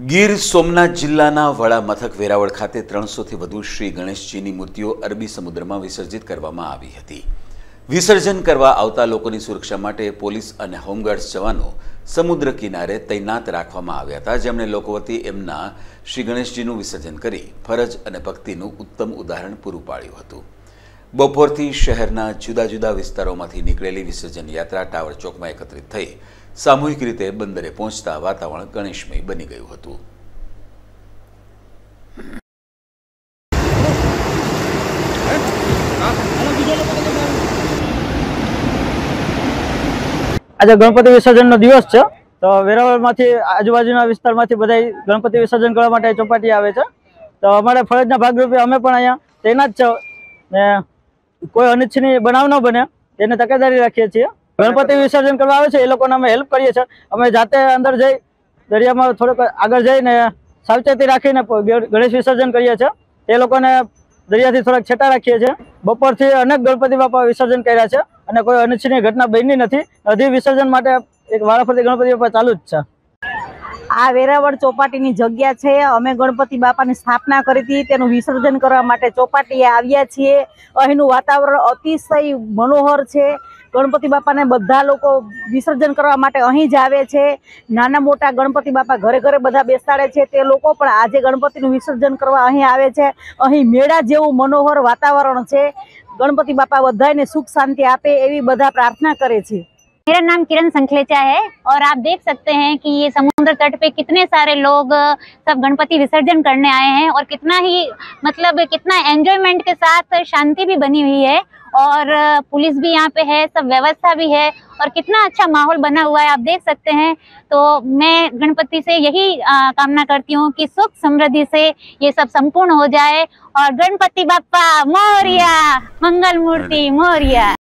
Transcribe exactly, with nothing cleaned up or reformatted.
ગીર સોમનાથ જિલ્લાના વડા મથક વેરાવળ ખાતે ત્રણસો થી વધુ શ્રી ગણેશજીની મૂર્તિઓ અરબી સમુદ્રમાં વિસર્જિત કરવામાં આવી હતી। વિસર્જન કરવા આવતા લોકોની સુરક્ષા માટે પોલીસ અને હોમગાર્ડ્સ જવાનો સમુદ્ર કિનારે તૈનાત રાખવામાં આવ્યા હતા, જેમણે લોકો વતી એમના શ્રી ગણેશજીનું વિસર્જન કરી ફરજ અને ભક્તિનું ઉત્તમ ઉદાહરણ પૂરું પાડ્યું હતું। બપોરથી શહેરના જુદા જુદા વિસ્તારોમાંથી નીકળેલી વિસર્જન યાત્રા ટાવર ચોકમાં એકત્રિત થઈ સામૂહિક રીતે બંદરે પહોંચતા વાતાવરણ ગણેશમય બની ગયું હતું। આજે ગણપતિ વિસર્જનનો દિવસ છે, તો વેરાવળમાંથી આજુબાજુના વિસ્તારમાંથી બધા ગણપતિ વિસર્જન કરવા માટે ચોપાટી આવે છે। તો અમારા ફરજના ભાગરૂપે અમે પણ અહીંયા તૈનાત છે ને કોઈ અનિચ્છનીય બનાવ ન બને તેને તકેદારી રાખીએ છીએ। ગણપતિ વિસર્જન કરવા આવે છે એ લોકોને અમે હેલ્પ કરીએ છીએ। અમે જાતે અંદર જઈ દરિયામાં થોડોક આગળ જઈને સાવચેતી રાખીને ગણેશ વિસર્જન કરીએ છીએ। તે લોકોને દરિયાથી થોડાક છેટા રાખીએ છીએ। બપોરથી અનેક ગણપતિ બાપા વિસર્જન કર્યા છે અને કોઈ અનિચ્છનીય ઘટના બની નથી। હજી વિસર્જન માટે એક વારાફરતી ગણપતિ બાપા ચાલુ જ છે। આ વેરાવળ ચોપાટીની જગ્યા છે। અમે ગણપતિ બાપાની સ્થાપના કરી હતી, તેનું વિસર્જન કરવા માટે ચોપાટીએ આવ્યા છીએ। અહીંનું વાતાવરણ અતિશય મનોહર છે। ગણપતિ બાપાને બધા લોકો વિસર્જન કરવા માટે અહીં જ આવે છે। નાના મોટા ગણપતિ બાપા ઘરે ઘરે બધા બેસાડે છે, તે લોકો પણ આજે ગણપતિનું વિસર્જન કરવા અહીં આવે છે। અહીં મેળા જેવું મનોહર વાતાવરણ છે। गणपति बापा बधाने सुख शांति आपे एवी बधा प्रार्थना करे छे। मेरा नाम किरण संखलेचा है और आप देख सकते हैं कि ये समुद्र तट पे कितने सारे लोग सब गणपति विसर्जन करने आए हैं और कितना ही मतलब कितना एंजॉयमेंट के साथ शांति भी बनी हुई है और पुलिस भी यहाँ पे है, सब व्यवस्था भी है और कितना अच्छा माहौल बना हुआ है आप देख सकते हैं। तो मैं गणपति से यही आ, कामना करती हूँ कि सुख समृद्धि से ये सब संपूर्ण हो जाए और गणपति बाप्पा मोरया, मंगल मूर्ति मोरया।